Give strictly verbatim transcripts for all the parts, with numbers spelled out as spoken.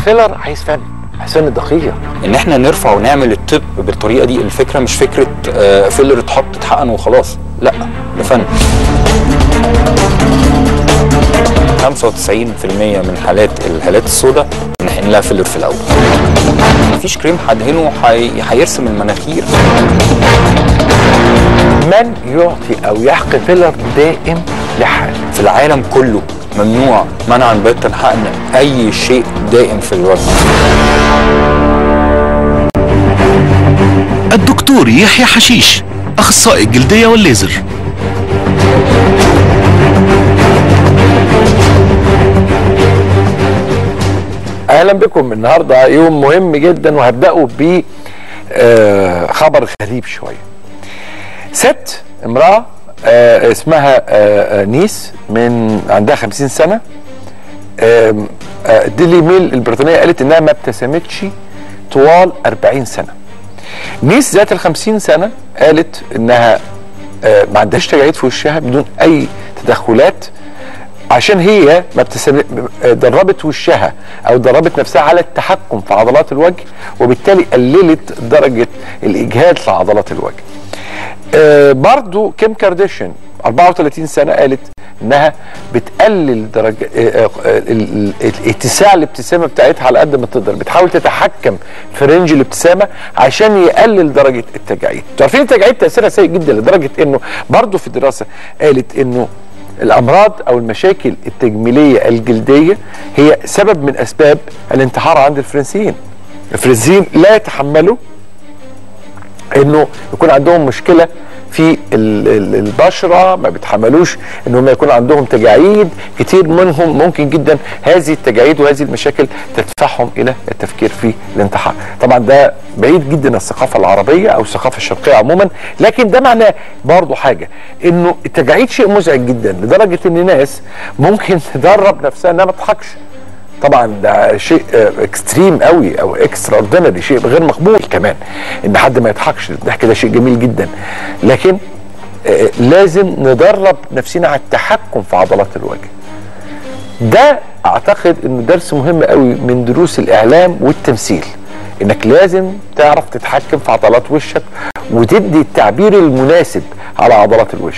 الفيلر عايز فن، عايز فن دقيق. ان احنا نرفع ونعمل التب بالطريقه دي، الفكره مش فكره آه فيلر اتحط اتحقن وخلاص، لا ده فن. خمسة وتسعين في المية من حالات الهالات السوداء بنحقن لها فيلر في الاول. مفيش كريم هدهنه هيرسم المناخير. من يعطي او يحقن فيلر دائم لحال في العالم كله ممنوع منعا باتا حقن اي شيء دائم في الوجه. الدكتور يحيى حشيش، اخصائي الجلديه والليزر. اهلا بكم. النهارده يوم مهم جدا وهبداه ب خبر غريب شويه. ست امراه آه اسمها آه نيس، من عندها خمسين سنه. آه آه ديلي ميل البريطانيه قالت انها ما ابتسمتش طوال أربعين سنه. نيس ذات الخمسين سنه قالت انها آه ما عندهاش تجاعيد في وشها بدون اي تدخلات، عشان هي ما ابتسم دربت وشها او دربت نفسها على التحكم في عضلات الوجه، وبالتالي قللت درجه الاجهاد لعضلات الوجه. آه برضو كيم كارديشيان أربعة وثلاثين سنه قالت انها بتقلل درجه آه آه اتساع الابتسامه بتاعتها على قد ما تقدر، بتحاول تتحكم في رينج الابتسامه عشان يقلل درجه التجاعيد. عارفين التجاعيد تاثيرها سيء جدا لدرجه انه برضو في دراسه قالت انه الامراض او المشاكل التجميليه الجلديه هي سبب من اسباب الانتحار عند الفرنسيين. الفرنسيين لا يتحملوا انه يكون عندهم مشكله في البشره، ما بيتحملوش ان هم يكون عندهم تجاعيد. كتير منهم ممكن جدا هذه التجاعيد وهذه المشاكل تدفعهم الى التفكير في الانتحار. طبعا ده بعيد جدا عن الثقافه العربيه او الثقافه الشرقيه عموما، لكن ده معناه برضه حاجه، انه التجاعيد شيء مزعج جدا لدرجه ان ناس ممكن تدرب نفسها انها ما تضحكش. طبعا ده شيء اكستريم قوي او اكسترا اوردينري، شيء غير مقبول كمان ان حد ما يضحكش. الضحك ده شيء جميل جدا، لكن لازم ندرب نفسنا على التحكم في عضلات الوجه. ده اعتقد انه درس مهم قوي من دروس الاعلام والتمثيل، انك لازم تعرف تتحكم في عضلات وشك وتدي التعبير المناسب على عضلات الوش،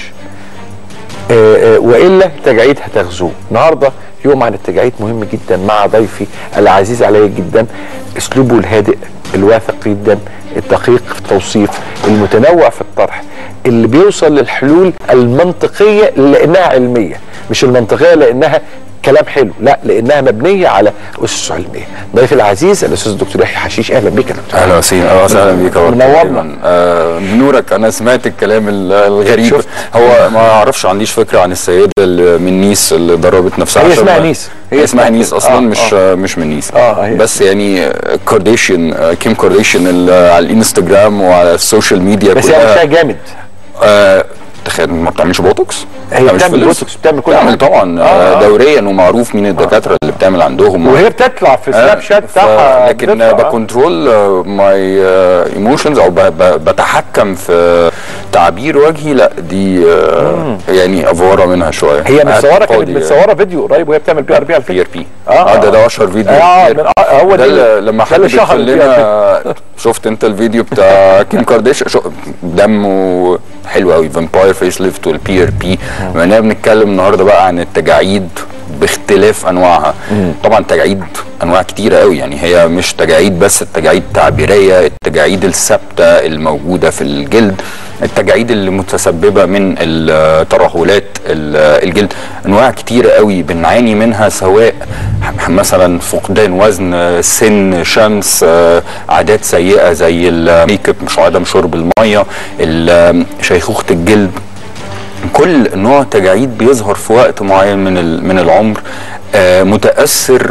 والا التجاعيد هتغزوه. النهارده يوم عن التجاعيد مهم جدا مع ضيفي العزيز علي جدا، اسلوبه الهادئ الواثق جدا، الدقيق في التوصيف، المتنوع في الطرح، اللي بيوصل للحلول المنطقيه لانها علميه، مش المنطقيه لانها كلام حلو، لا لانها مبنيه على اسس علميه. ضيفي العزيز الاستاذ الدكتور يحيى حشيش، اهلا بك يا دكتور. اهلا وسهلا. اهلا وسهلا بيك. منورنا. آه بنورك. انا سمعت الكلام الغريب. شفت. هو ما اعرفش، عنديش فكره عن السيده اللي من نيس اللي دربت نفسها. هي اسمها نيس، هي اسمها نيس اصلا. آه مش آه. مش من نيس. آه بس يعني كارديشيان، كيم كارديشيان على الانستجرام وعلى السوشيال ميديا بس هي مشاها جامد. آه تخيل ما بتعملش بوتوكس. هي بتعمل بوتوكس، بتعمل كل حاجه طبعا آه دوريا، ومعروف مين الدكاتره اللي بتعمل عندهم، وهي بتطلع في سناب شات بتاعها. لكن بكنترول ماي ايموشنز او بتحكم في تعبير وجهي، لا دي آه يعني افوره منها شويه. هي متصوره، كانت متصوره فيديو قريب وهي بتعمل بي ار بي على بي ار بي. اه ده ده اشهر فيديو. اه هو ده لما حد بيدخل لنا. شفت انت الفيديو بتاع كيم كارديشيان؟ دمه حلو قوي، فامباير فيس ليفت والبي ار بي. بما اننا بنتكلم النهارده بقى عن التجاعيد باختلاف انواعها. مم. طبعا التجاعيد انواع كتيره قوي، يعني هي مش تجاعيد بس، التجاعيد التعبيريه، التجاعيد الثابته الموجوده في الجلد، التجاعيد اللي متسببه من ترهلات الجلد. انواع كتيره قوي بنعاني منها، سواء مثلا فقدان وزن، سن، شمس، عادات سيئه زي الميك اب، مش عدم شرب الميه، شيخوخه الجلد. كل نوع تجاعيد بيظهر في وقت معين من من العمر، آه متاثر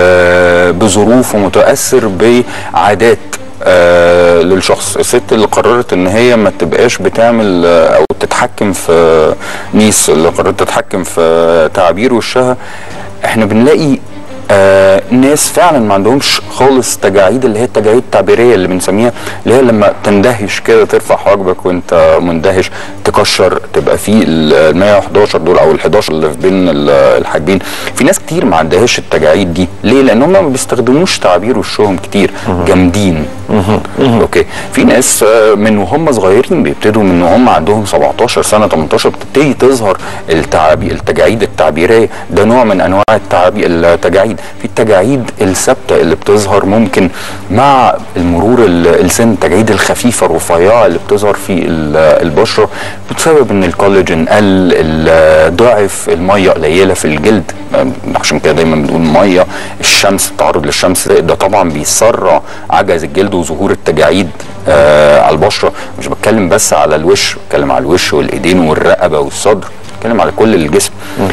بظروف ومتاثر بعادات آه للشخص. الست اللي قررت ان هي ما تبقاش بتعمل آه او تتحكم في نيس، اللي قررت تتحكم في تعابير وشها، احنا بنلاقي آه ناس فعلا ما عندهمش خالص تجاعيد، اللي هي التجاعيد التعبيريه اللي بنسميها، اللي هي لما تندهش كده ترفع حواجبك وانت مندهش، تكشر، تبقى في ال مية وحداشر دول او ال حداشر اللي في بين الحاجبين. في ناس كتير ما عندهاش التجاعيد دي. ليه؟ لان هم ما بيستخدموش تعابير وشهم كتير، جامدين. اوكي. في ناس من وهم صغيرين بيبتدوا من وهم عندهم سبعتاشر سنه تمنتاشر بتبتدي تظهر التعابير التجاعيد التعبيريه. ده نوع من انواع التعابير التجاعيد. في التجاعيد الثابته اللي بتظهر ممكن مع المرور السن، التجاعيد الخفيفه الرفيعه اللي بتظهر في البشره بسبب ان الكولاجين قل، ضعف، الميه قليله في الجلد. عشان كده دايما بنقول ميه، الشمس، التعرض للشمس ده طبعا بيسرع عجز الجلد وظهور التجاعيد آه على البشره. مش بتكلم بس على الوش، بتكلم على الوش والايدين والرقبه والصدر، بتكلم على كل الجسم.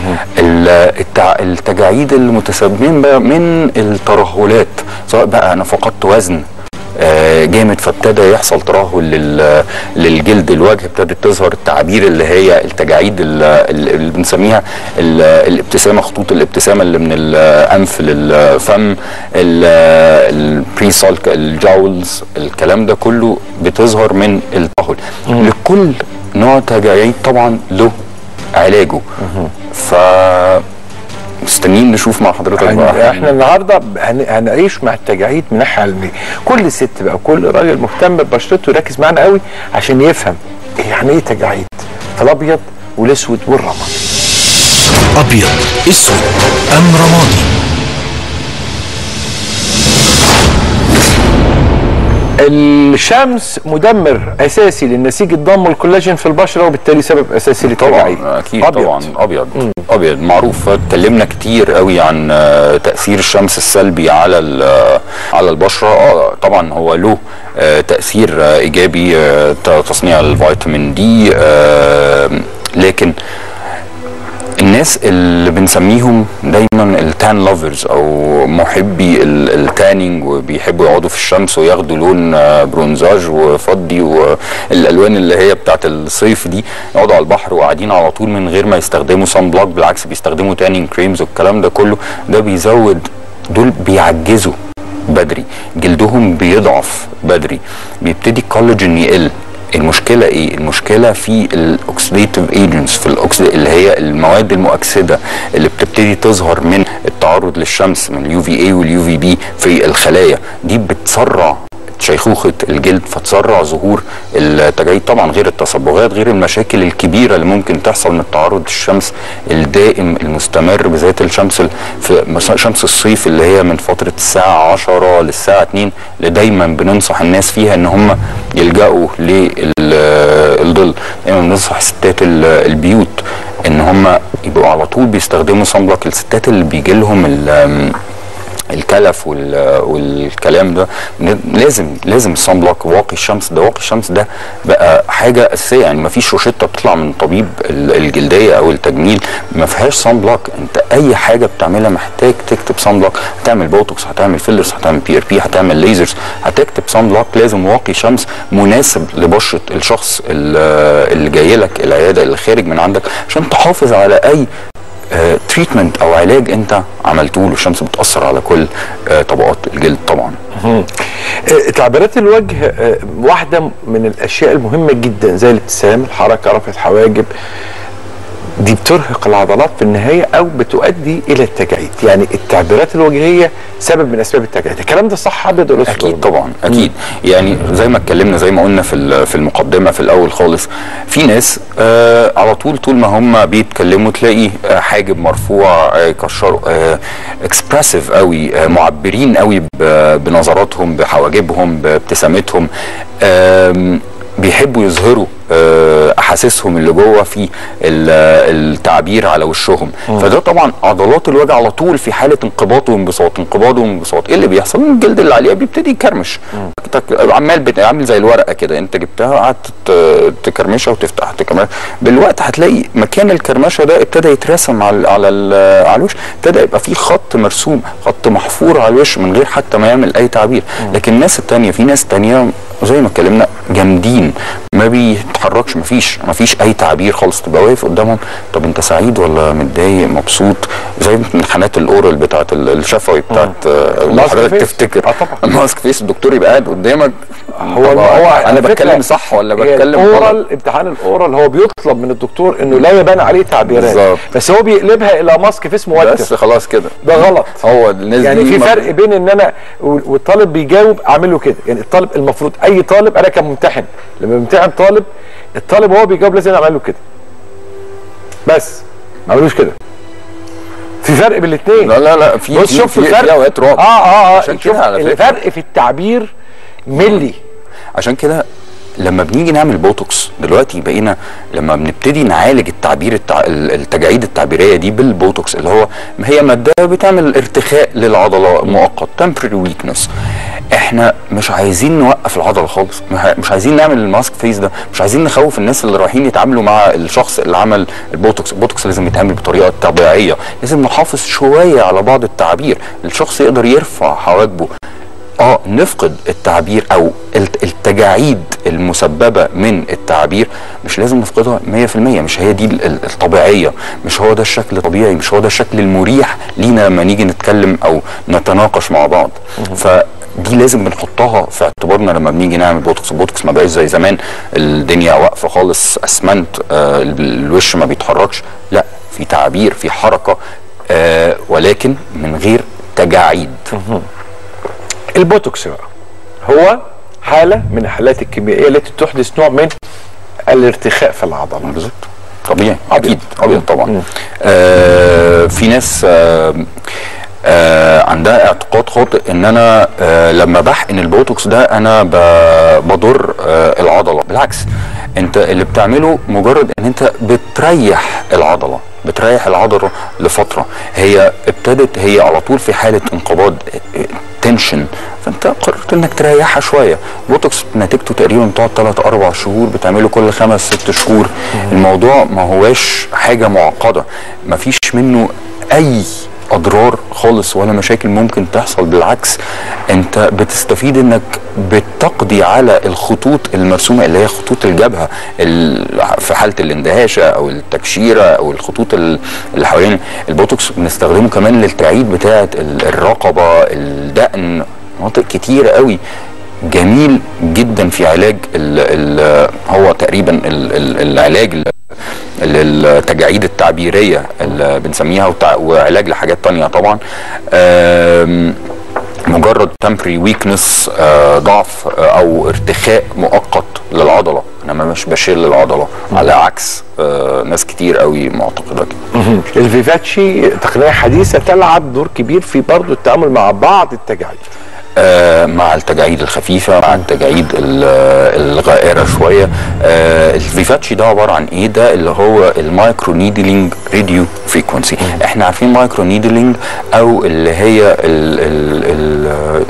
التجاعيد المتسببين بقى من الترهلات، سواء بقى انا فقدت وزن آه جامد فابتدى يحصل ترهل للجلد، الوجه ابتدت تظهر التعابير اللي هي التجاعيد اللي بنسميها الابتسامه، خطوط الابتسامه اللي من الانف للفم، البريسالك، الجاولز، الكلام ده كله بتظهر من الترهل. لكل نوع تجاعيد طبعا له علاجه. ف مستنيين نشوف مع حضرتك بقى. احنا النهارده هنعيش مع التجاعيد من ناحيه علميه. كل ست بقى وكل راجل مهتم ببشرته يركز معانا قوي عشان يفهم يعني ايه تجاعيد في الابيض والاسود والرمادي. ابيض، اسود ام رمادي؟ الشمس مدمر اساسي للنسيج الضم والكولاجين في البشره، وبالتالي سبب اساسي للتجاعيد. طبعا اكيد أبيض. طبعا ابيض. مم. ابيض معروف. اتكلمنا كتير قوي عن تاثير الشمس السلبي على على البشره. اه طبعا هو له تاثير ايجابي، تصنيع الفيتامين دي، لكن الناس اللي بنسميهم دايما التان لافرز او محبي التانينج، وبيحبوا يقعدوا في الشمس وياخدوا لون برونزاج وفضي والالوان اللي هي بتاعت الصيف دي، يقعدوا على البحر وقاعدين على طول من غير ما يستخدموا سان بلوك، بالعكس بيستخدموا تانينج كريمز والكلام ده كله. ده بيزود، دول بيعجزوا بدري، جلدهم بيضعف بدري، بيبتدي الكولاجين يقل. المشكله ايه؟ المشكله في الاوكسيديتيف ايجنتس، في الأكسد... اللي هي المواد المؤكسده اللي بتبتدي تظهر من التعرض للشمس، من اليو في اي واليو في بي في الخلايا دي، بتسرع شيخوخه الجلد، فتسرع ظهور التجاعيد. طبعا غير التصبغات، غير المشاكل الكبيره اللي ممكن تحصل من التعرض للشمس الدائم المستمر، بالذات الشمس في شمس الصيف اللي هي من فتره الساعه عشرة للساعه اتنين، اللي دايما بننصح الناس فيها ان هم يلجأوا للظل. دايما بننصح ستات البيوت ان هم يبقوا على طول بيستخدموا صن بلوك. الستات اللي بيجي لهم الكلف والكلام ده لازم لازم الصن بلوك، واقي الشمس ده، واقي الشمس ده بقى حاجه اساسيه. يعني ما فيش روشته بتطلع من طبيب الجلديه او التجميل ما فيهاش صن بلوك. انت اي حاجه بتعملها محتاج تكتب صن بلوك. هتعمل بوتوكس، هتعمل فيلرز، هتعمل بي ار بي، هتعمل ليزرز، هتكتب صن بلوك. لازم واقي شمس مناسب لبشره الشخص اللي جاي لك العياده، اللي خارج من عندك، عشان تحافظ على اي تريتمنت او علاج انت عملته له. الشمس بتاثر على كل آه طبقات الجلد طبعا. تعبيرات الوجه آه واحده من الاشياء المهمه جدا، زي الابتسام، الحركه، رفع الحواجب، دي بترهق العضلات في النهايه او بتؤدي الى التجاعيد. يعني التعبيرات الوجهيه سبب من اسباب التجاعيد. الكلام ده صح ابيض ولا اسود؟ اكيد طبعا اكيد. مم. يعني زي ما اتكلمنا، زي ما قلنا في في المقدمه في الاول خالص، في ناس آه على طول طول ما هم بيتكلموا تلاقي آه حاجب مرفوع، آه كشروا، آه اكسبرسيف قوي، آه معبرين قوي بنظراتهم، بحواجبهم، بابتسامتهم، آه بيحبوا يظهروا احاسيسهم اللي جوه في التعبير على وشهم. فده طبعا عضلات الوجه على طول في حاله انقباض وانبساط، انقباض وانبساط. ايه اللي بيحصل؟ الجلد اللي عليها بيبتدي يكرمش، عمال عامل زي الورقه كده، انت جبتها قعدت تكرمشها وتفتح تكرمشها، بالوقت هتلاقي مكان الكرمشه ده ابتدى يترسم على على على الوش، ابتدى يبقى فيه خط مرسوم، خط محفور على الوش من غير حتى ما يعمل اي تعبير. لكن الناس الثانيه، في ناس ثانيه زي ما اتكلمنا جامدين، ما بيتحركش، مفيش مفيش اي تعبير خالص. تبقى واقف قدامهم، طب انت سعيد ولا متضايق، مبسوط، زي امتحانات الاورال بتاعت الشفوي بتاعت حضرتك تفتكر اه طبعا الماسك فيس الدكتور يبقى قاعد قدامك هو هو انا بتكلم صح ولا بتكلم غلط؟ الاورال امتحان الاورال هو بيطلب من الدكتور انه لا يبان عليه تعبيرات بالظبط، بس هو بيقلبها الى ماسك فيس موتر بس خلاص كده ده غلط. هو الناس يعني دي في فرق بين ان انا والطالب بيجاوب اعمل له كده. يعني الطالب المفروض اي طالب انا كممتحن لما بمتحن طالب الطالب وهو بيجاوب لازم اعمل له كده بس ما اعملوش كده. في فرق بين الاثنين. لا لا لا في بص شوف في اوقات رعب. اه اه اه عشان كده على فكره الفرق في التعبير ملي. عشان كده لما بنيجي نعمل بوتوكس دلوقتي بقينا لما بنبتدي نعالج التعبير التع... التجاعيد التعبيريه دي بالبوتوكس اللي هو هي ماده بتعمل ارتخاء للعضله مؤقت temporary weakness. احنا مش عايزين نوقف العضله خالص، مش عايزين نعمل الماسك فيس ده، مش عايزين نخوف الناس اللي رايحين يتعاملوا مع الشخص اللي عمل البوتوكس. البوتوكس لازم يتعمل بطريقه طبيعيه، لازم نحافظ شويه على بعض التعابير، الشخص يقدر يرفع حواجبه. اه نفقد التعبير او التجاعيد المسببه من التعبير مش لازم نفقدها مية في المية، مش هي دي الطبيعيه، مش هو ده الشكل الطبيعي، مش هو ده الشكل المريح لينا لما نيجي نتكلم او نتناقش مع بعض. فدي لازم بنحطها في اعتبارنا لما بنيجي نعمل بوتوكس. البوتوكس ما بقاش زي زمان الدنيا واقفه خالص اسمنت، آه الوش ما بيتحركش، لا في تعابير في حركه، آه ولكن من غير تجاعيد. البوتوكس بقى هو حاله من الحالات الكيميائيه التي تحدث نوع من الارتخاء في العضله. بالظبط، طبيعي اكيد ابيض طبعا. آه في ناس آه آه عندها اعتقاد خاطئ ان انا آه لما بحقن البوتوكس ده انا بضر آه العضله. بالعكس، انت اللي بتعمله مجرد ان انت بتريح العضله، بتريح العضله لفتره. هي ابتدت هي على طول في حاله انقباض تنشن، فانت قررت انك تريحها شويه. بوتوكس نتيجته تقريبا بتقعد ثلاث اربع شهور، بتعمله كل خمس ست شهور. الموضوع ما هواش حاجه معقده، ما فيش منه اي اضرار خالص ولا مشاكل ممكن تحصل. بالعكس انت بتستفيد انك بتقضي على الخطوط المرسومه اللي هي خطوط الجبهه في حاله الاندهاشه او التكشيره او الخطوط اللي حوالين. البوتوكس بنستخدمه كمان للتعيد بتاعه الرقبه، الدقن، مناطق كتيره قوي. جميل جدا في علاج ال ال هو تقريبا ال ال العلاج للتجاعيد التعبيريه اللي بنسميها، وعلاج لحاجات تانية طبعا. مجرد temporary weakness، ضعف او ارتخاء مؤقت للعضله، انما مش بشيل العضله على عكس ناس كتير قوي معتقده كده. الفيفاتشي تقنيه حديثه تلعب دور كبير في برضه التعامل مع بعض التجاعيد. آه مع التجاعيد الخفيفه، مع التجاعيد الغائره شويه. آه الفيفاتشي ده عباره عن ايه؟ ده اللي هو المايكرو نيدلينج راديو فريكونسي. احنا عارفين مايكرو نيدلينج او اللي هي ال ال ال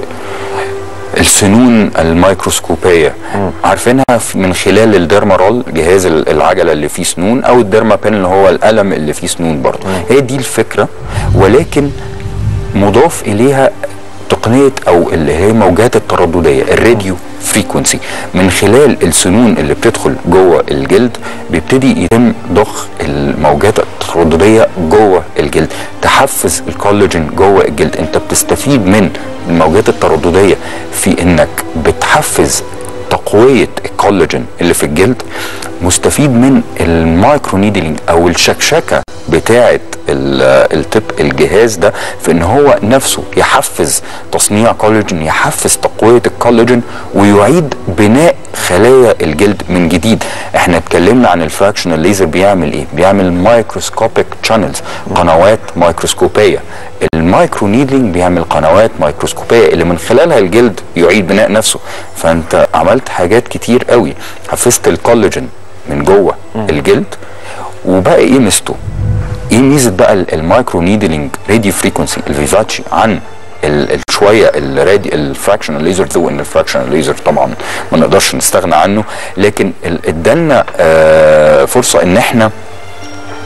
السنون الميكروسكوبيه، عارفينها من خلال الديرمارول، جهاز العجله اللي فيه سنون، او الديرما بين اللي هو القلم اللي فيه سنون برضه. هي دي الفكره، ولكن مضاف اليها تقنيه او اللي هي موجات التردديه الراديو فريكونسي. من خلال السنون اللي بتدخل جوه الجلد بيبتدي يتم ضخ الموجات التردديه جوه الجلد، تحفز الكولاجين جوه الجلد. انت بتستفيد من الموجات التردديه في انك بتحفز تقويه الكولاجين اللي في الجلد، مستفيد من المايكرو نيدلينج او الشكشكه بتاعه التب الجهاز ده في ان هو نفسه يحفز تصنيع كولاجين، يحفز تقويه الكولاجين، ويعيد بناء خلايا الجلد من جديد. احنا اتكلمنا عن الفراكشنال ليزر بيعمل ايه؟ بيعمل مايكروسكوبيك شانلز، قنوات مايكروسكوبيه. المايكرو نيدلينج بيعمل قنوات مايكروسكوبيه اللي من خلالها الجلد يعيد بناء نفسه. فانت عملت حاجات كتير قوي، حفزت الكولاجين من جوه الجلد. وبقى ايه ميزته؟ ايه ميزه بقى المايكرو نيدلينج راديو فريكونسي الفيفاتشي عن شويه الرادي الفراكشنال ليزر؟ ذو ان الفراكشنال ليزر طبعا ما نقدرش نستغنى عنه، لكن ادالنا آه فرصه ان احنا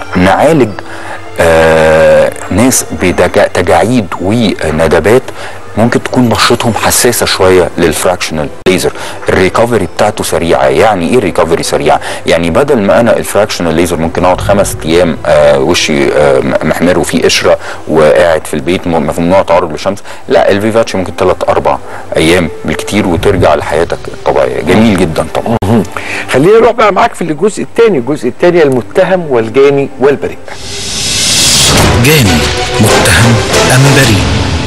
نعالج آه ناس بتجاعيد وندبات ممكن تكون بشرتهم حساسه شويه للفراكشنال ليزر. الريكفري بتاعته سريعه. يعني ايه ريكفري سريعه؟ يعني بدل ما انا الفراكشنال ليزر ممكن اقعد خمس ايام آه وشي آه محمر وفيه قشره وقاعد في البيت ممنوع تعرض للشمس، لا الفيفاتشي ممكن ثلاث اربع ايام بالكتير وترجع لحياتك الطبيعيه. جميل جدا طبعا. خلينا نروح بقى معاك في الجزء الثاني، الجزء الثاني المتهم والجاني والبريء. جاني، متهم أم بريء؟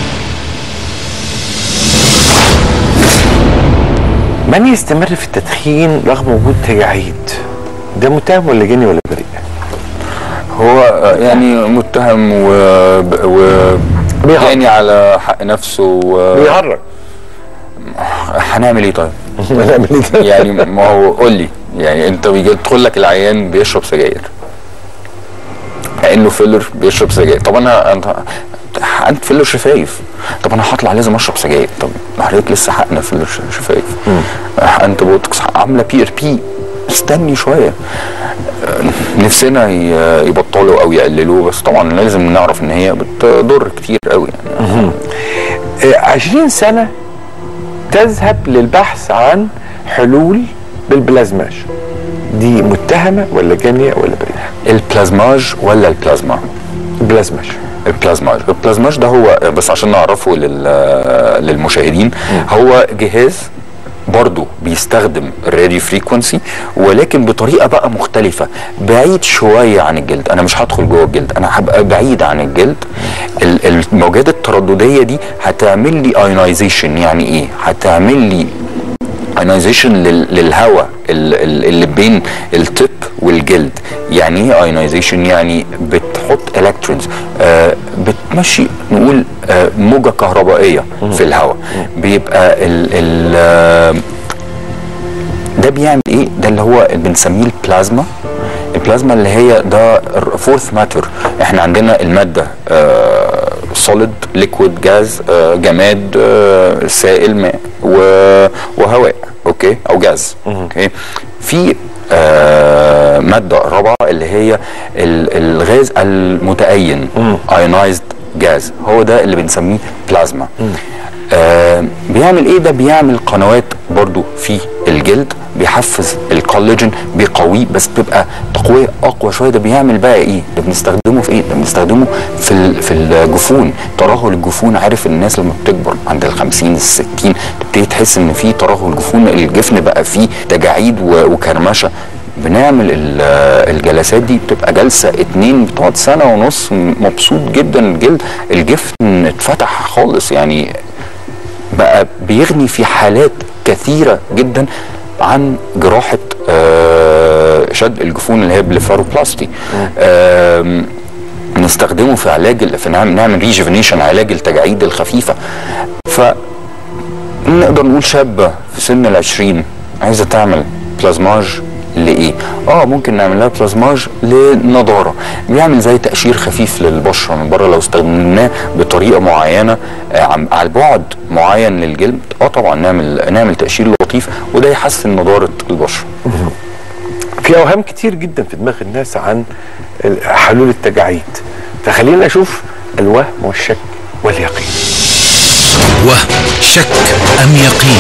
من يستمر في التدخين رغم وجود تجاعيد ده متهم ولا جاني ولا بريء؟ هو يعني متهم و, و... جاني على حق نفسه و... بيهرج. هنعمل ايه طيب؟ هنعمل ايه طيب؟ يعني ما هو قول لي، يعني انت بيجي تدخل لك العيان بيشرب سجاير كانه فيلر بيشرب سجاير. طب انا انت انت فيلر شفايف، طب انا هطلع لازم اشرب سجاير. طب حضرتك لسه حقنا فيلر شفايف، انت بوتوكس عامله بي ار بي، استني شويه. نفسنا يبطلوا او يقللوه، بس طبعا لازم نعرف ان هي بتضر كتير قوي يعني. عشرين سنه تذهب للبحث عن حلول بالبلازماج، دي متهمه ولا جانيه ولا بريئه؟ البلازماج ولا البلازما؟ البلازماج. البلازماج البلازماج ده هو بس عشان نعرفه للمشاهدين، هو جهاز برضو بيستخدم الراديو فريكونسي ولكن بطريقه بقى مختلفه، بعيد شويه عن الجلد. انا مش هدخل جوه الجلد، انا هبقى بعيد عن الجلد. الموجات التردديه دي هتعمل لي ايونايزيشن. يعني ايه؟ هتعمل لي ايونايزيشن للهواء اللي بين التب والجلد. يعني ايه ايونايزيشن؟ يعني بتحط الكترونز، آه بتمشي نقول آه موجه كهربائيه في الهواء. بيبقى ال ال آه ده بيعمل ايه؟ ده اللي هو اللي بنسميه البلازما. البلازما اللي هي ده فورث ماتر. احنا عندنا الماده آه سوليد، ليكويد، جاز، آه جماد، آه سائل، ماء وهواء، اوكي، او جاز. اوكي. في آه ماده رابعه اللي هي الغاز المتأين، ايونايزد جاز، هو ده اللي بنسميه بلازما. آه بيعمل ايه ده؟ بيعمل قنوات برضو في الجلد، بيحفز الكولاجين، بيقويه، بس بتبقى تقويه اقوى شويه. ده بيعمل بقى ايه؟ ده بنستخدمه في ايه؟ ده بنستخدمه في في الجفون، ترهل الجفون. عارف الناس لما بتكبر عند ال خمسين الستين تبتدي تحس ان في ترهل جفون، الجفن بقى فيه تجاعيد وكرمشه. بنعمل الجلسات دي، بتبقى جلسه اتنين بتقعد سنه ونص، مبسوط جدا الجلد، الجفن اتفتح خالص. يعني بقى بيغني في حالات كثيره جدا عن جراحه آه شد الجفون اللي هي بليفاروبلاستي. آه نستخدمه في علاج، في نعمل ريجيفينيشن، علاج التجاعيد الخفيفه. فنقدر نقول شابه في سن العشرين عايزه تعمل بلازماج لايه؟ اه ممكن نعمل لها بلازماج لنضاره، بيعمل زي تقشير خفيف للبشره من بره لو استخدمناه بطريقه معينه آه على بعد معين للجلد. اه طبعا نعمل نعمل تقشير لطيف، وده يحسن نضاره البشره. في اوهام كتير جدا في دماغ الناس عن حلول التجاعيد، فخلينا نشوف الوهم والشك واليقين. وهم، شك ام يقين؟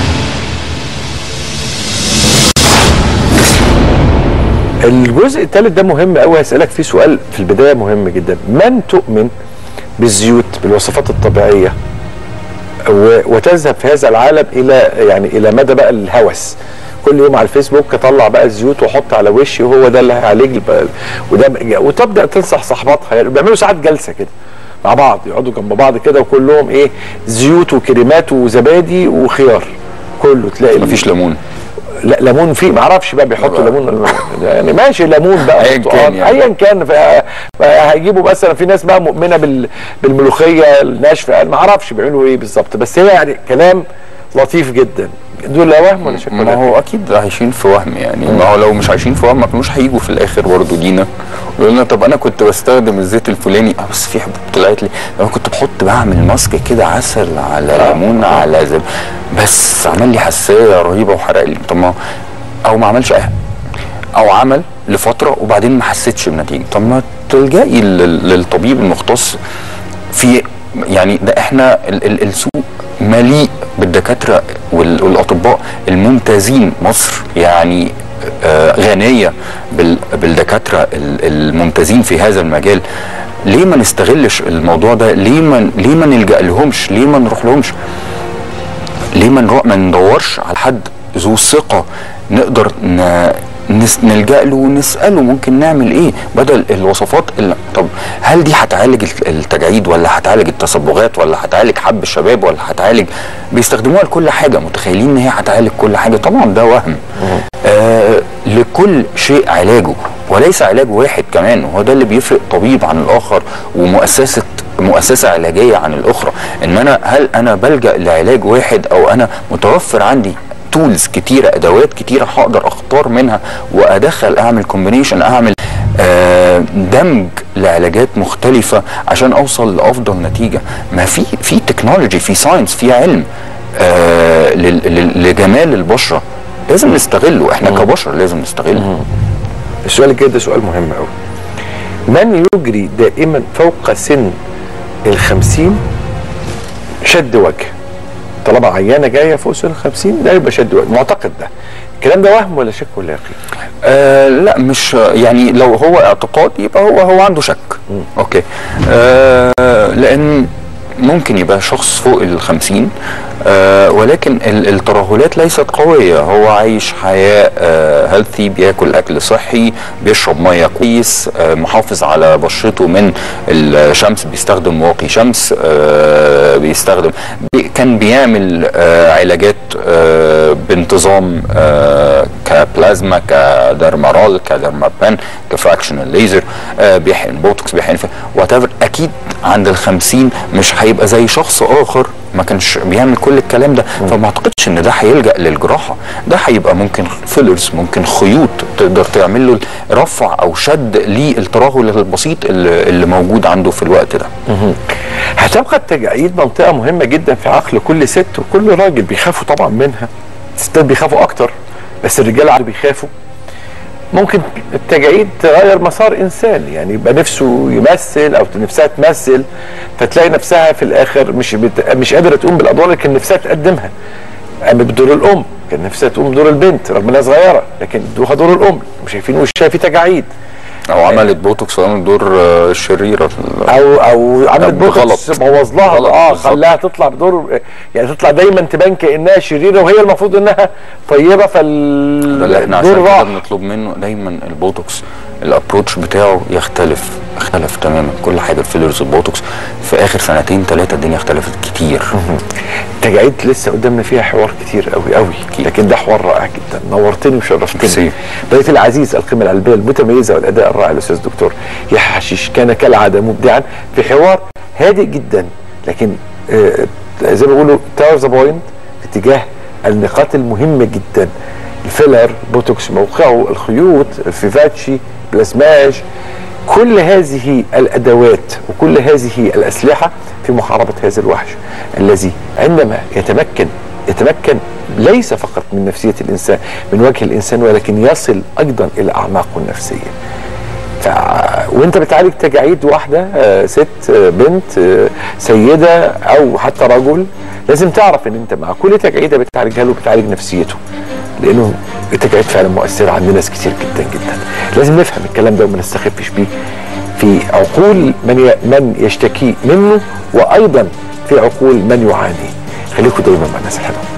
الجزء الثالث ده مهم قوي، هسألك فيه سؤال في البداية مهم جدا. من تؤمن بالزيوت بالوصفات الطبيعية وتذهب في هذا العالم إلى يعني إلى مدى بقى الهوس؟ كل يوم على الفيسبوك اطلع بقى الزيوت واحط على وشي وهو ده اللي هيعالج، وده وتبدا تنصح صاحباتها. يعني بيعملوا ساعات جلسه كده مع بعض، يقعدوا جنب بعض كده وكلهم ايه، زيوت وكريمات وزبادي وخيار، كله تلاقي مفيش ليمون. لا ليمون فيه، ما اعرفش بقى بيحطوا ليمون يعني ماشي، ليمون بقى ايا كان يعني. ايا كان هيجيبوا مثلا، في ناس بقى مؤمنه بال بالملوخيه الناشفه، ما اعرفش بيعملوا ايه بالظبط، بس هي يعني كلام لطيف جدا. دول لا وهم ولا شك؟ ما هو اكيد عايشين في وهم يعني. ما هو لو مش عايشين في وهم ما كانوش هيجوا في الاخر برضه لينا يقولوا لنا طب انا كنت بستخدم الزيت الفلاني، اه بس في حبوب طلعت لي، انا كنت بحط بعمل ماسك كده عسل على ليمون على زب، بس عمل لي حساسيه رهيبه وحرق لي. طب ما او ما عملش ايه، او عمل لفتره وبعدين ما حسيتش بنتيجه، طب ما تلجئي للطبيب المختص في يعني ده احنا ال ال السوق مليء بالدكاتره والاطباء الممتازين. مصر يعني آه غنيه بالدكاتره الممتازين في هذا المجال. ليه ما نستغلش الموضوع ده؟ ليه ما ليه ما نلجأ لهمش؟ ليه ما نروح لهمش؟ ليه ما نروح ما ندورش على حد ذو ثقه نقدر ن نلجأ له ونسأله ممكن نعمل ايه بدل الوصفات اللي... طب هل دي هتعالج التجاعيد ولا هتعالج التصبغات ولا هتعالج حب الشباب ولا هتعالج، بيستخدموها لكل حاجه، متخيلين ان هي هتعالج كل حاجه. طبعا ده وهم. آه لكل شيء علاجه وليس علاج واحد كمان، وهو ده اللي بيفرق طبيب عن الاخر ومؤسسه مؤسسه علاجيه عن الاخرى. ان انا هل انا بلجأ لعلاج واحد او انا متوفر عندي تولز كتيره، ادوات كتيره هقدر اختار منها وادخل اعمل كومبينيشن، اعمل آه دمج لعلاجات مختلفه عشان اوصل لافضل نتيجه. ما في في تكنولوجي، في ساينس، في علم آه لجمال البشره لازم نستغله. احنا مم. كبشر لازم نستغله. السؤال الجاي ده سؤال مهم قوي. من يجري دائما فوق سن الخمسين شد وجه؟ طالما عيانه جايه فوق سن الخمسين ده يبقى شد وجه، معتقد ده الكلام ده وهم ولا شك ولا يقين؟ آه لا مش يعني، لو هو اعتقاد يبقى هو هو عنده شك. مم. اوكي. آه لان ممكن يبقى شخص فوق الخمسين آه ولكن الترهلات ليست قوية، هو عايش حياة آه هيلثي، بياكل أكل صحي، بيشرب مية كويس، آه محافظ على بشرته من الشمس، بيستخدم واقي شمس، آه بيستخدم بي كان بيعمل آه علاجات آه بانتظام آه كبلازما، كدرمارال، كدرمابان، كفراكشنال ليزر، آه بيحقن بوتوكس، بيحقن وات ايفر. أكيد عند الخمسين مش هيبقى زي شخص آخر ما كانش بيعمل كل الكلام ده. فما اعتقدش ان ده هيلجأ للجراحه، ده هيبقى ممكن فيلرز، ممكن خيوط تقدر تعمل له رفع او شد للترهل البسيط اللي, اللي موجود عنده في الوقت ده. هتبقى التجاعيد منطقه مهمه جدا في عقل كل ست وكل راجل، بيخافوا طبعا منها. الستات بيخافوا اكتر بس الرجاله عادي بيخافوا. ممكن التجاعيد تغير مسار انسان، يعني يبقى نفسه يمثل او نفسها تمثل، فتلاقي نفسها في الاخر مش بت... مش قادره تقوم بالادوار اللي كان نفسها تقدمها. قامت بدور الام، كان نفسها تقوم بدور البنت رغم انها صغيره، لكن ادوها دور الام، مش شايفين وشها في تجاعيد. او عملت بوتوكس وعملت دور الشريره، او او عملت بوتوكس بوظ لها اه خلاها تطلع بدور، يعني تطلع دايما تبان كانها شريره وهي المفروض انها طيبه. فال ده اللي احنا عشان كده بنطلب منه دايما البوتوكس الابروتش بتاعه يختلف، اختلف تماما. كل حاجه الفيلرز البوتوكس في اخر سنتين ثلاثه الدنيا اختلفت كتير. التجاعيد لسه قدامنا فيها حوار كتير قوي قوي، لكن ده حوار رائع جدا. نورتني وشرفتني. ضيفي العزيز القيمه العلميه المتميزه والاداء الرائع الاستاذ الدكتور يحيى حشيش كان كالعاده مبدعا في حوار هادئ جدا، لكن آه زي ما بيقولوا تاور ذا بوينت في اتجاه النقاط المهمه جدا. الفيلر، بوتوكس موقعه، الخيوط، الفيفاتشي، بلازماج، كل هذه الادوات وكل هذه الاسلحه في محاربه هذا الوحش الذي عندما يتمكن يتمكن ليس فقط من نفسيه الانسان، من وجه الانسان، ولكن يصل ايضا الى اعماقه النفسيه. ف... وانت بتعالج تجاعيد واحده، آه ست، آه بنت، آه سيده او حتى رجل، لازم تعرف ان انت مع كل تجاعيده بتعالجها له بتعالج نفسيته، لانه التجاعيد فعلا مؤثره عند ناس كتير جدا جدا. لازم نفهم الكلام ده وما نستخفش بيه في عقول من ي... من يشتكي منه، وايضا في عقول من يعاني. خليكم دايما مع الناس الحلوه.